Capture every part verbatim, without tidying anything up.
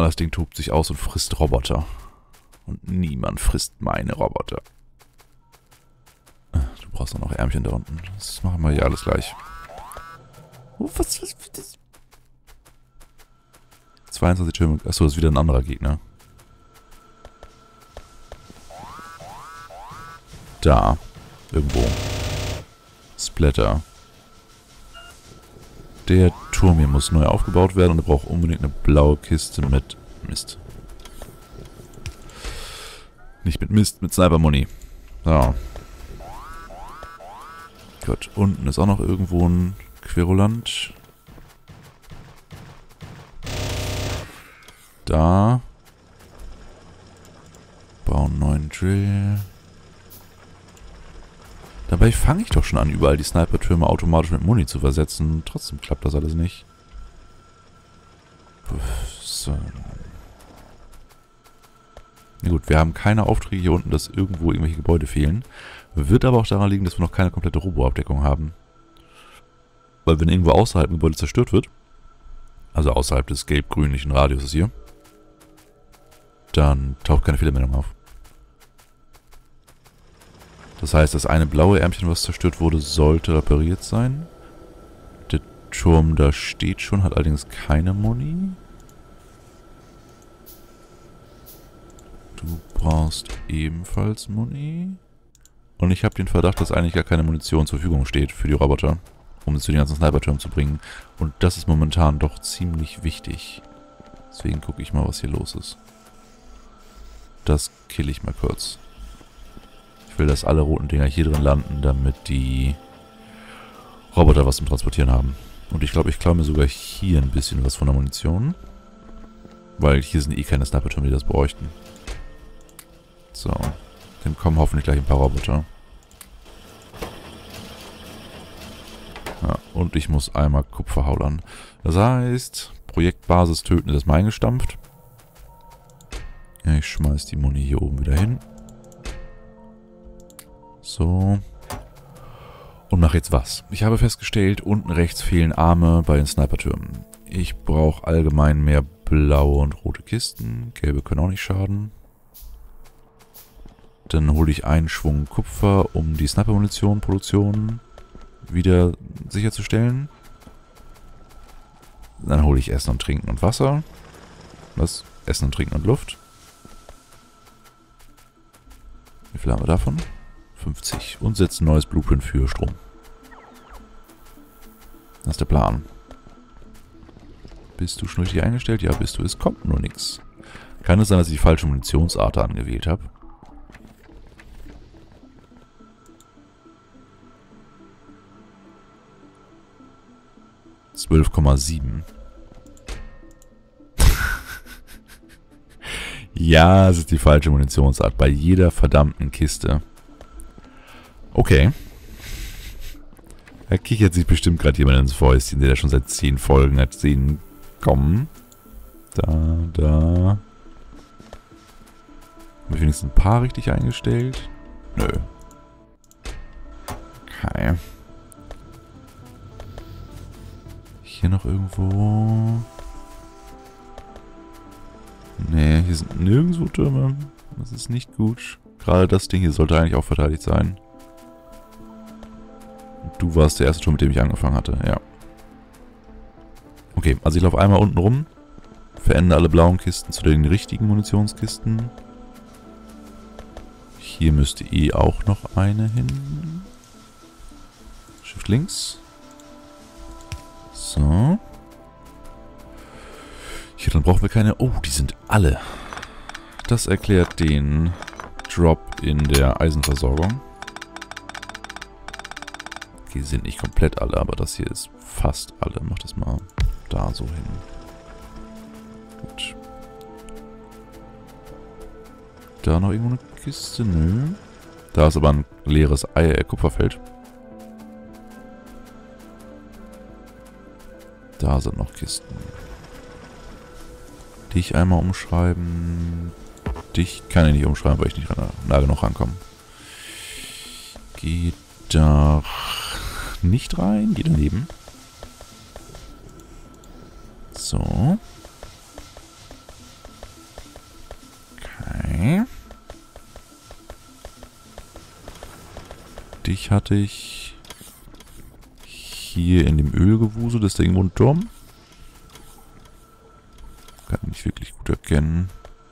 das Ding tobt sich aus und frisst Roboter. Und niemand frisst meine Roboter. Du brauchst auch noch Ärmchen da unten. Das machen wir hier alles gleich. Oh, was, was, was? zweiundzwanzig Türme. Achso, das ist wieder ein anderer Gegner. Da. Irgendwo. Splatter. Der Turm hier muss neu aufgebaut werden und er braucht unbedingt eine blaue Kiste mit Mist. Nicht mit Mist, mit Sniper-Muni. So. Gut, unten ist auch noch irgendwo ein Querulant. Da. Bauen einen neuen Drill. Dabei fange ich doch schon an, überall die Sniper-Türme automatisch mit Muni zu versetzen. Trotzdem klappt das alles nicht. So. Na gut, wir haben keine Aufträge hier unten, dass irgendwo irgendwelche Gebäude fehlen. Wird aber auch daran liegen, dass wir noch keine komplette Robo-Abdeckung haben. Weil wenn irgendwo außerhalb ein Gebäude zerstört wird, also außerhalb des gelb-grünlichen Radiuses hier, dann taucht keine Fehlermeldung auf. Das heißt, das eine blaue Ärmchen, was zerstört wurde, sollte repariert sein. Der Turm da steht schon, hat allerdings keine Muni. Du brauchst ebenfalls Muni. Und ich habe den Verdacht, dass eigentlich gar keine Munition zur Verfügung steht für die Roboter, um sie zu den ganzen Sniper-Türmen zu bringen. Und das ist momentan doch ziemlich wichtig. Deswegen gucke ich mal, was hier los ist. Das kill ich mal kurz. Ich will, dass alle roten Dinger hier drin landen, damit die Roboter was zum Transportieren haben. Und ich glaube, ich klaue mir sogar hier ein bisschen was von der Munition. Weil hier sind eh keine Sniper-Türme, die das bräuchten. So. Dann kommen hoffentlich gleich ein paar Roboter. Ja, und ich muss einmal Kupfer haulern. Das heißt, Projektbasis töten ist erstmal eingestampft. Ich schmeiß die Muni hier oben wieder hin. So. Und mache jetzt was. Ich habe festgestellt, unten rechts fehlen Arme bei den Sniper-Türmen. Ich brauche allgemein mehr blaue und rote Kisten. Gelbe können auch nicht schaden. Dann hole ich einen Schwung Kupfer, um die Sniper-Munition-Produktion wieder sicherzustellen. Dann hole ich Essen und Trinken und Wasser. Was? Essen und Trinken und Luft. Wie viel haben wir davon? fünfzig. Und setze ein neues Blueprint für Strom. Das ist der Plan. Bist du schon richtig eingestellt? Ja, bist du. Es kommt nur nichts. Kann es sein, dass ich die falsche Munitionsart angewählt habe? zwölf Komma sieben. Ja, es ist die falsche Munitionsart. Bei jeder verdammten Kiste. Okay. Da kichert sich bestimmt gerade jemand ins Fäustchen, der da schon seit zehn Folgen hat sehen kommen. Da, da. Habe ich wenigstens ein paar richtig eingestellt? Nö. Okay. Hier noch irgendwo... Nee, hier sind nirgendwo Türme. Das ist nicht gut. Gerade das Ding hier sollte eigentlich auch verteidigt sein. Du warst der erste Turm, mit dem ich angefangen hatte, ja. Okay, also ich laufe einmal unten rum. Verändere alle blauen Kisten zu den richtigen Munitionskisten. Hier müsste eh auch noch eine hin. Shift links. So. Hier, dann brauchen wir keine... Oh, die sind alle. Das erklärt den Drop in der Eisenversorgung. Die sind nicht komplett alle, aber das hier ist fast alle. Mach das mal da so hin. Gut. Da noch irgendwo eine Kiste? Nö. Da ist aber ein leeres Ei äh, Kupferfeld. Da sind noch Kisten. Dich einmal umschreiben. Dich kann ich nicht umschreiben, weil ich nicht nah genug rankomme. Geht da nicht rein. Geht daneben. So. hatte ich hier in dem Ölgewusel, das ist da irgendwo ein Turm. Kann ich nicht wirklich gut erkennen.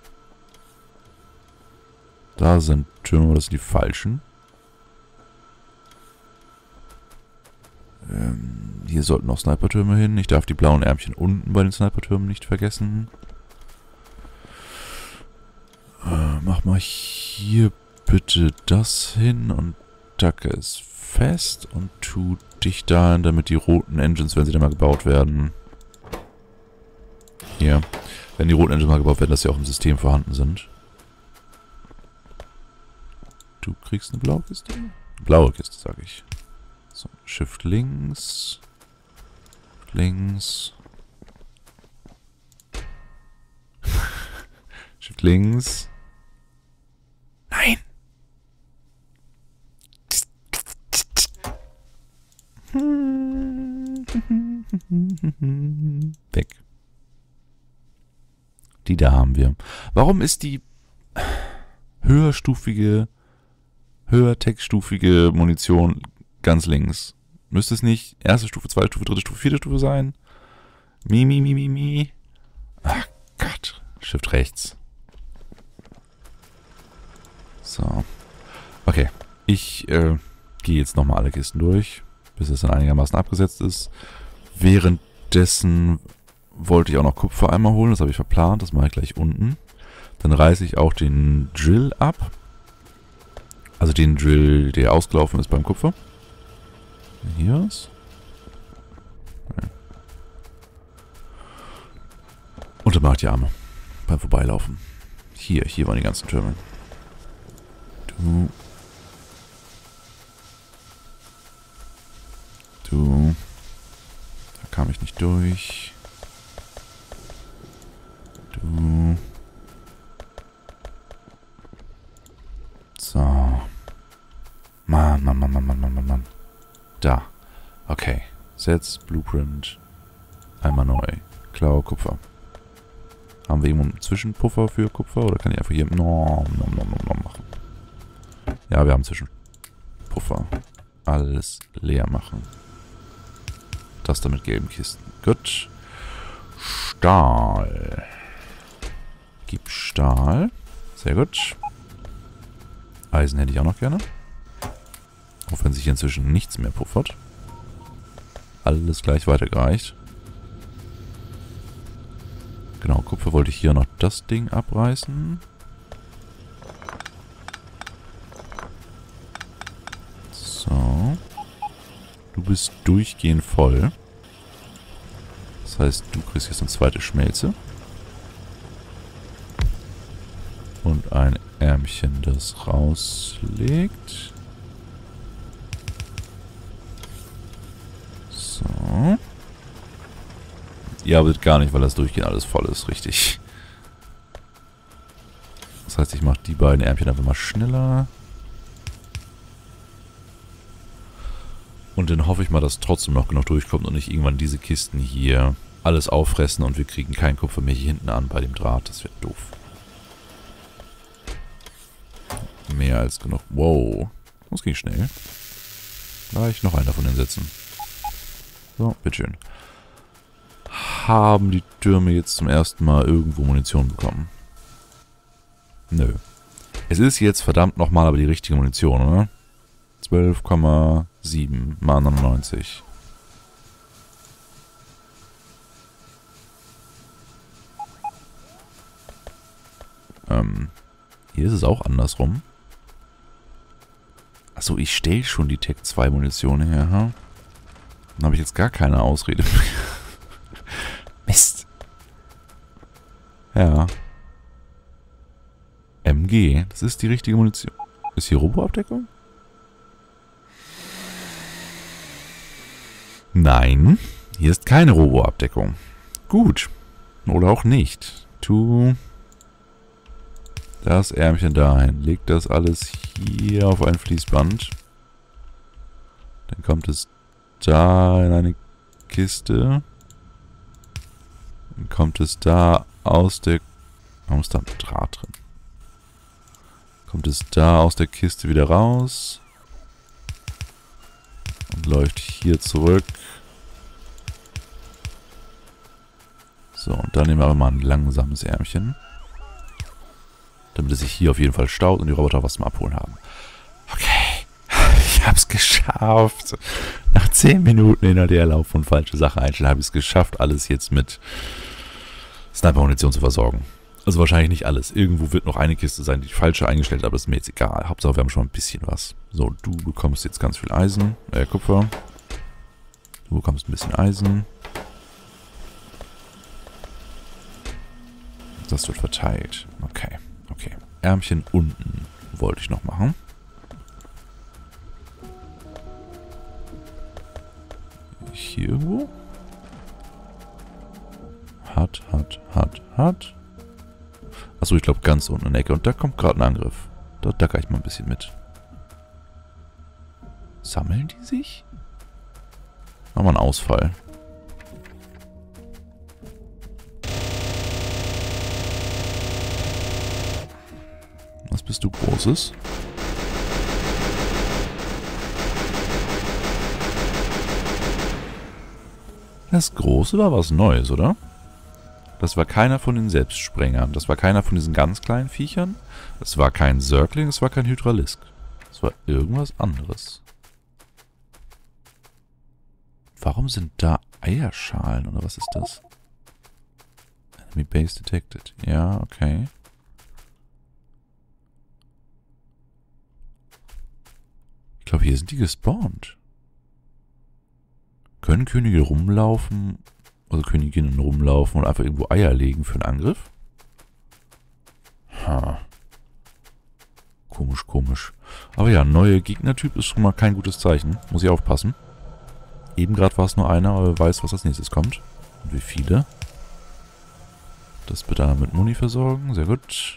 Da sind Türme, aber das sind die falschen. Ähm, hier sollten noch Snipertürme hin. Ich darf die blauen Ärmchen unten bei den Snipertürmen nicht vergessen. Äh, mach mal hier bitte das hin und Dacke ist fest und tu dich dahin, damit die roten Engines, wenn sie dann mal gebaut werden. Hier. Wenn die roten Engines mal gebaut werden, dass sie auch im System vorhanden sind. Du kriegst eine blaue Kiste? Blaue Kiste, sag ich. So, Shift links. Links. Shift links. Nein! Weg. Die da haben wir. Warum ist die höherstufige, höher textstufige Munition ganz links? Müsste es nicht erste Stufe, zweite Stufe, dritte Stufe, vierte Stufe sein? Mi, mi, mi, mi, mi. Ach Gott. Shift rechts. So. Okay. Ich äh, gehe jetzt nochmal alle Kisten durch, bis es dann einigermaßen abgesetzt ist. Währenddessen wollte ich auch noch Kupfer einmal holen. Das habe ich verplant. Das mache ich gleich unten. Dann reiße ich auch den Drill ab. Also den Drill, der ausgelaufen ist beim Kupfer. Hier ist. Und dann mache ich die Arme beim Vorbeilaufen. Hier, hier waren die ganzen Türme. Du. Du. Da kam ich nicht durch. Du. So. Mann, Mann, Mann, Mann, Mann, Mann, Mann, Mann. Da. Okay. Sets, Blueprint. Einmal neu. Klau, Kupfer. Haben wir irgendwo einen Zwischenpuffer für Kupfer? Oder kann ich einfach hier nom, nom, nom, nom, nom machen? Ja, wir haben Zwischenpuffer. Alles leer machen. Das da mit gelben Kisten. Gut. Stahl. Gib Stahl. Sehr gut. Eisen hätte ich auch noch gerne. Auch wenn sich inzwischen nichts mehr puffert. Alles gleich weitergereicht. Genau, Kupfer wollte ich hier noch das Ding abreißen. So. Du bist durchgehend voll. Das heißt, du kriegst jetzt eine zweite Schmelze. Und ein Ärmchen, das rauslegt. So. Ihr arbeitet gar nicht, weil das durchgehend alles voll ist, richtig. Das heißt, ich mache die beiden Ärmchen einfach mal schneller. Und dann hoffe ich mal, dass trotzdem noch genug durchkommt und nicht irgendwann diese Kisten hier alles auffressen und wir kriegen kein Kupfer mehr hier hinten an bei dem Draht. Das wird doof. Mehr als genug. Wow. Das ging schnell. Gleich noch einen davon hinsetzen. So, bitteschön. Haben die Türme jetzt zum ersten Mal irgendwo Munition bekommen? Nö. Es ist jetzt verdammt nochmal aber die richtige Munition, oder? zwölf Komma sieben mal neunundneunzig. Ähm, hier ist es auch andersrum. Achso, ich stelle schon die Tech zwei Munition her, ha? Dann habe ich jetzt gar keine Ausrede mehr. Mist. Ja. M G, das ist die richtige Munition. Ist hier Robo-Abdeckung? Nein, hier ist keine Robo-Abdeckung. Gut. Oder auch nicht. Tu das Ärmchen dahin. Leg das alles hier auf ein Fließband. Dann kommt es da in eine Kiste. Dann kommt es da aus der... Warum ist da ein Draht drin? Kommt es da aus der Kiste wieder raus. läuft hier zurück. So, und dann nehmen wir aber mal ein langsames Ärmchen. Damit es sich hier auf jeden Fall staut und die Roboter was zum Abholen haben. Okay. Ich hab's geschafft. Nach zehn Minuten H D R-Lauf und falsche Sachen einstellen, habe ich es geschafft, alles jetzt mit Sniper-Munition zu versorgen. Also wahrscheinlich nicht alles. Irgendwo wird noch eine Kiste sein, die falsche eingestellt, aber das ist mir jetzt egal. Hauptsache, wir haben schon ein bisschen was. So, du bekommst jetzt ganz viel Eisen, äh, Kupfer. Du bekommst ein bisschen Eisen. Das wird verteilt. Okay, okay. Ärmchen unten wollte ich noch machen. Hier irgendwo? Hat, hat, hat, hat. Achso, ich glaube ganz unten in der Ecke. Und da kommt gerade ein Angriff. Da dacker ich mal ein bisschen mit. Sammeln die sich? Machen wir einen Ausfall. Was bist du Großes? Das Große war was Neues, oder? Das war keiner von den Selbstsprengern. Das war keiner von diesen ganz kleinen Viechern. Es war kein Zergling, es war kein Hydralisk. Es war irgendwas anderes. Warum sind da Eierschalen, oder was ist das? Enemy Base detected. Ja, okay. Ich glaube, hier sind die gespawnt. Können Könige rumlaufen, also Königinnen rumlaufen und einfach irgendwo Eier legen für einen Angriff? Ha. Komisch, komisch. Aber ja, neuer Gegnertyp ist schon mal kein gutes Zeichen. Muss ich aufpassen. Eben gerade war es nur einer, aber wer weiß, was als nächstes kommt. Und wie viele? Das bitte einmal mit Muni versorgen. Sehr gut.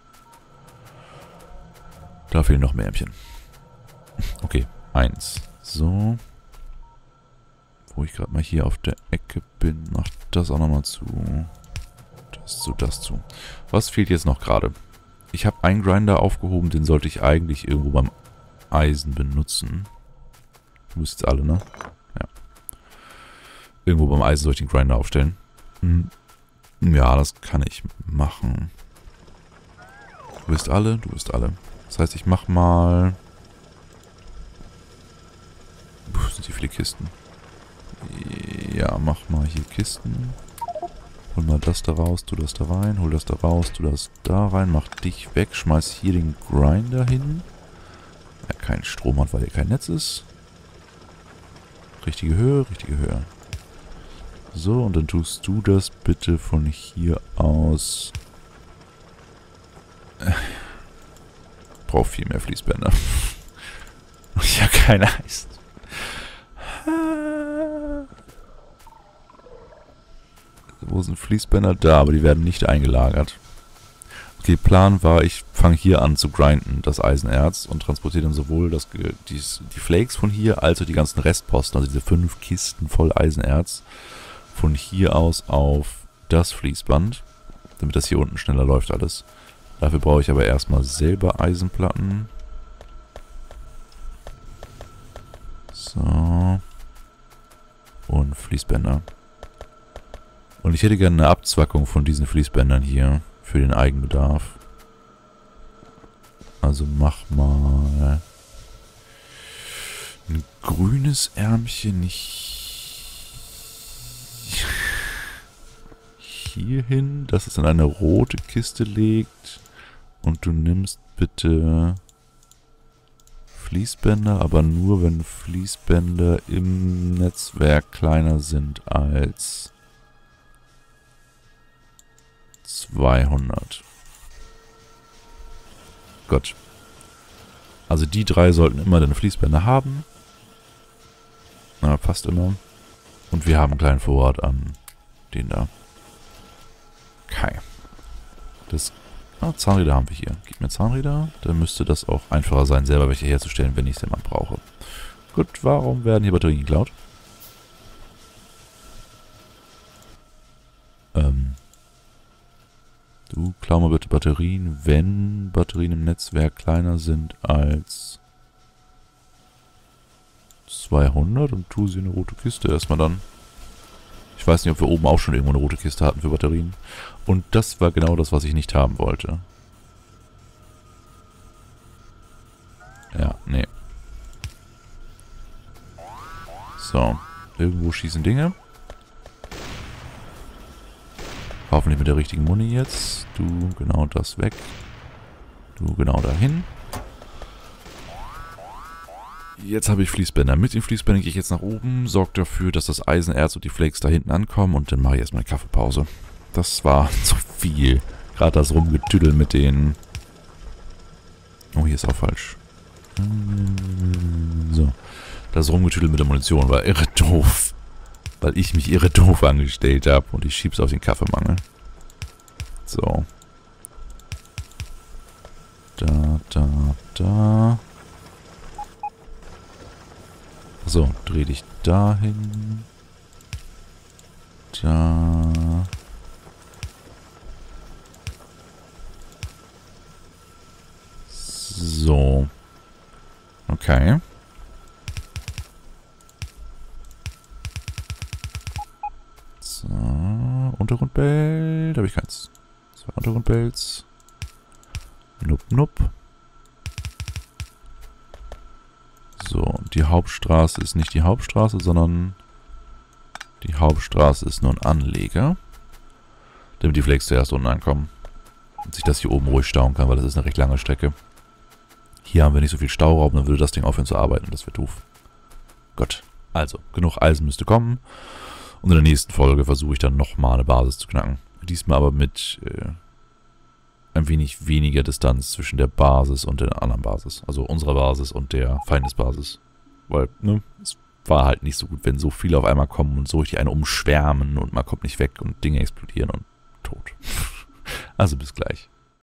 Da fehlen noch mehr Ärmchen. Okay, eins. So. Wo ich gerade mal hier auf der Ecke bin, macht das auch nochmal zu. Das zu, das zu. Was fehlt jetzt noch gerade? Ich habe einen Grinder aufgehoben, den sollte ich eigentlich irgendwo beim Eisen benutzen. Du wisst jetzt alle, ne? Ja. Irgendwo beim Eisen soll ich den Grinder aufstellen. Hm. Ja, das kann ich machen. Du wisst alle, du wisst alle. Das heißt, ich mach mal... Puh, sind hier viele Kisten. Ja, mach mal hier Kisten. Hol mal das da raus, tu das da rein. Hol das da raus, tu das da rein. Mach dich weg. Schmeiß hier den Grinder hin. Er keinen Strom hat, weil hier kein Netz ist. Richtige Höhe, richtige Höhe. So, und dann tust du das bitte von hier aus. Ich brauche viel mehr Fließbänder. Ich habe keine Eisen. Wo sind Fließbänder? Da, aber die werden nicht eingelagert. Okay, Plan war, ich fange hier an zu grinden, das Eisenerz, und transportiere dann sowohl das, die, die Flakes von hier, als auch die ganzen Restposten, also diese fünf Kisten voll Eisenerz, von hier aus auf das Fließband, damit das hier unten schneller läuft alles. Dafür brauche ich aber erstmal selber Eisenplatten. So. Und Fließbänder. Und ich hätte gerne eine Abzwackung von diesen Fließbändern hier für den Eigenbedarf. Also mach mal ein grünes Ärmchen hier hin, dass es in eine rote Kiste legt. Und du nimmst bitte Fließbänder, aber nur wenn Fließbänder im Netzwerk kleiner sind als zweihundert. Gut. Also die drei sollten immer den Fließbänder haben. Na, fast immer. Und wir haben einen kleinen Vorrat an den da. Okay. Das ah, Zahnräder haben wir hier. Gib mir Zahnräder. Dann müsste das auch einfacher sein, selber welche herzustellen, wenn ich es denn mal brauche. Gut, warum werden hier Batterien geklaut? Ähm... Du, klau mal bitte Batterien, wenn Batterien im Netzwerk kleiner sind als zweihundert und tue sie in eine rote Kiste erstmal dann. Ich weiß nicht, ob wir oben auch schon irgendwo eine rote Kiste hatten für Batterien. Und das war genau das, was ich nicht haben wollte. Ja, nee. So. Irgendwo schießen Dinge. Hoffentlich mit der richtigen Muni jetzt. Du, genau das weg. Du, genau dahin. Jetzt habe ich Fließbänder. Mit den Fließbändern gehe ich jetzt nach oben, sorge dafür, dass das Eisenerz und die Flakes da hinten ankommen und dann mache ich erstmal eine Kaffeepause. Das war zu viel. Gerade das Rumgetüdel mit den... Oh, hier ist auch falsch. So. Das Rumgetüdel mit der Munition war irre doof. Weil ich mich irre doof angestellt habe und ich schieb's auf den Kaffeemangel. So. Da, da, da. So, dreh dich dahin. Da. So. Okay. So. Untergrundbell. Da habe ich keins. Zwei Untergrundbells. Nup, nup. So, die Hauptstraße ist nicht die Hauptstraße, sondern die Hauptstraße ist nur ein Anleger. Damit die Flakes zuerst unten ankommen. Und sich das hier oben ruhig stauen kann, weil das ist eine recht lange Strecke. Hier haben wir nicht so viel Stauraum, dann würde das Ding aufhören zu arbeiten und das wäre doof. Gut, also, genug Eisen müsste kommen. Und in der nächsten Folge versuche ich dann nochmal eine Basis zu knacken. Diesmal aber mit äh, ein wenig weniger Distanz zwischen der Basis und der anderen Basis. Also unserer Basis und der Feindesbasis. Weil, ne, es war halt nicht so gut, wenn so viele auf einmal kommen und so richtig eine umschwärmen und man kommt nicht weg und Dinge explodieren und tot. Also bis gleich.